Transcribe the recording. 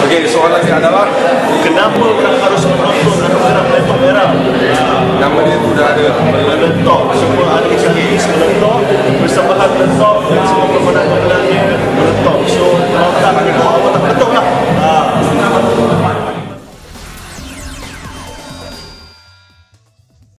Okey, soalannya adalah kenapa orang harus menonton anugerah laptop merah? nama dia tu dah ada. Meletok, semua ahli teknis meletok, persembahan meletok dan